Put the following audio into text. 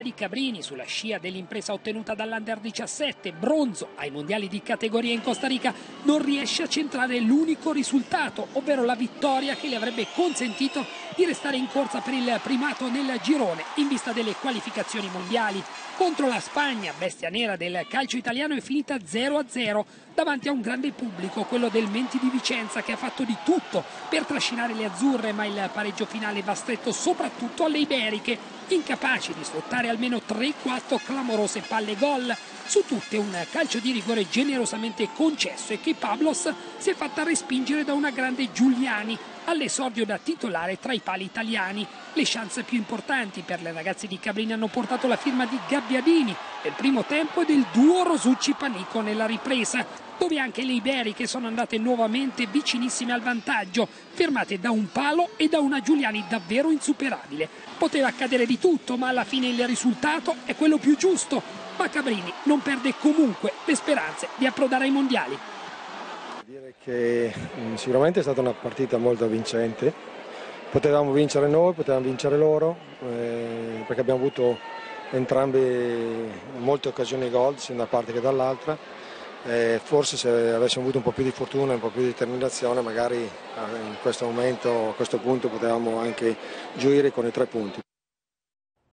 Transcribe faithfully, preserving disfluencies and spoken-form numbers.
Di Cabrini sulla scia dell'impresa ottenuta dall'Under diciassette, bronzo ai mondiali di categoria in Costa Rica, non riesce a centrare l'unico risultato, ovvero la vittoria che le avrebbe consentito di restare in corsa per il primato nel girone in vista delle qualificazioni mondiali. Contro la Spagna, bestia nera del calcio italiano, è finita zero a zero davanti a un grande pubblico, quello del Menti di Vicenza, che ha fatto di tutto per trascinare le azzurre, ma il pareggio finale va stretto soprattutto alle iberiche, incapaci di sfruttare almeno tre quattro clamorose palle gol, su tutte un calcio di rigore generosamente concesso e che Pablos si è fatta respingere da una grande Giuliani all'esordio da titolare tra i pali italiani. Le chance più importanti per le ragazze di Cabrini hanno portato la firma di Gabbiadini nel primo tempo e del duo Rosucci-Panico nella ripresa, dove anche le iberiche sono andate nuovamente vicinissime al vantaggio, fermate da un palo e da una Giuliani davvero insuperabile. Poteva accadere di tutto, ma alla fine il risultato è quello più giusto. Ma Cabrini non perde comunque le speranze di approdare ai mondiali. Dire che sicuramente è stata una partita molto vincente, potevamo vincere noi, potevamo vincere loro, eh, perché abbiamo avuto entrambe molte occasioni gol, sia da una parte che dall'altra. Eh, forse se avessimo avuto un po' più di fortuna, un po' più di determinazione, magari in questo momento, a questo punto, potevamo anche gioire con i tre punti.